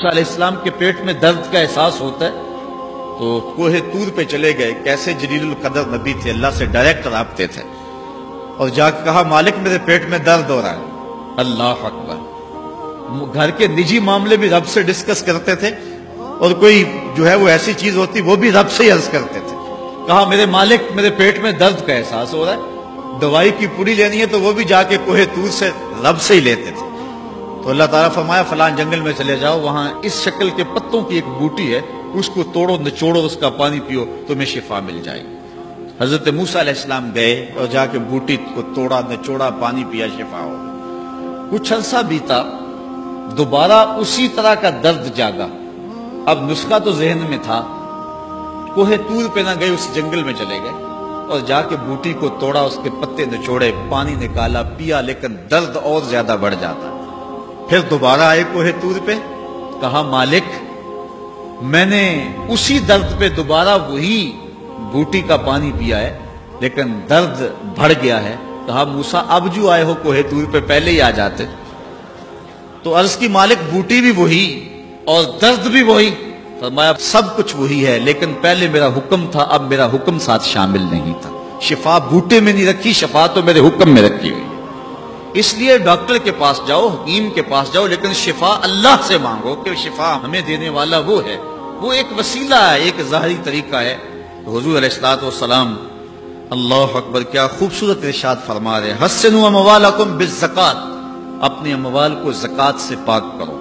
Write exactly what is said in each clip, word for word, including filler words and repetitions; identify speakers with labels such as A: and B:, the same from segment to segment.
A: علیہ السلام کے پیٹ میں درد کا احساس ہوتا ہے تو کوہ طور پہ چلے گئے. کیسے جلیل القدر نبی تھے, اللہ سے ڈائریکٹ رابطے تھے, اور جا کے کہا مالک میرے پیٹ میں درد ہو رہا ہے. اللہ اکبر. گھر کے نجی معاملے بھی رب سے ڈسکس کرتے تھے, اور کوئی جو ہے وہ ایسی چیز ہوتی وہ بھی رب سے ہی عرض کرتے تھے. کہا میرے مالک میرے پیٹ میں درد کا احساس ہو رہا ہے, دوائی کی پوری لینی ہے تو وہ بھی جا کے کوہ طور سے رب سے ہی لیتے تھے. تو اللہ تعالیٰ فرمایا فلان جنگل میں چلے جاؤ, وہاں اس شکل کے پتوں کی ایک بوٹی ہے, اس کو توڑو نچوڑو, اس کا پانی پیو, تمہیں شفا مل جائے گی. حضرت موسیٰ علیہ السلام گئے اور جا کے بوٹی کو توڑا نچوڑا, پانی پیا, شفا ہو. کچھ عرصہ بیتا, دوبارہ اسی طرح کا درد جاگا. اب نسخہ تو ذہن میں تھا, کوہ طور پہ نہ گئے, اس جنگل میں چلے گئے اور جا کے بوٹی کو توڑا, اس کے پتے نچوڑے, پانی نکالا, پیا, لیکن درد اور زیادہ بڑھ جاتا. پھر دوبارہ آئے کوہ طور پہ, کہا مالک میں نے اسی درد پہ دوبارہ وہی بوٹی کا پانی پیا ہے لیکن درد بڑھ گیا ہے. کہا موسیٰ اب جو آئے ہو کوہ طور پہ پہلے ہی آ جاتے. تو عرض کی مالک بوٹی بھی وہی اور درد بھی وہی. فرمایا سب کچھ وہی ہے لیکن پہلے میرا حکم تھا, اب میرا حکم ساتھ شامل نہیں تھا. شفا بوٹے میں نہیں رکھی, شفا تو میرے حکم میں رکھی ہوئی. اس لیے ڈاکٹر کے پاس جاؤ, حکیم کے پاس جاؤ, لیکن شفا اللہ سے مانگو کہ شفا ہمیں دینے والا وہ ہے. وہ ایک وسیلہ ہے, ایک ظاہری طریقہ ہے. تو حضور علیہ الصلوۃ والسلام اللہ اکبر کیا خوبصورت ارشاد فرما رہے ہیں, حسنوا اموالکم بالزکات, اپنے اموال کو زکات سے پاک کرو.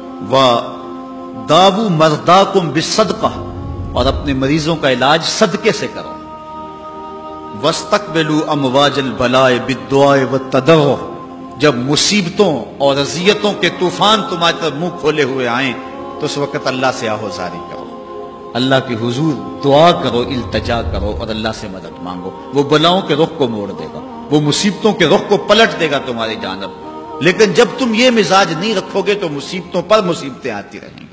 A: وداووا مرضاکم بالصدقہ, اور اپنے مریضوں کا علاج صدقے سے کرو. واستقبلوا امواج البلاء بالدعاء والتضرع, جب مصیبتوں اور اذیتوں کے طوفان تمہاری طرف منہ کھولے ہوئے آئیں تو اس وقت اللہ سے آہوزاری کرو, اللہ کے حضور دعا کرو, التجا کرو اور اللہ سے مدد مانگو. وہ بلاؤں کے رخ کو موڑ دے گا, وہ مصیبتوں کے رخ کو پلٹ دے گا تمہاری جانب. لیکن جب تم یہ مزاج نہیں رکھو گے تو مصیبتوں پر مصیبتیں آتی رہیں گی.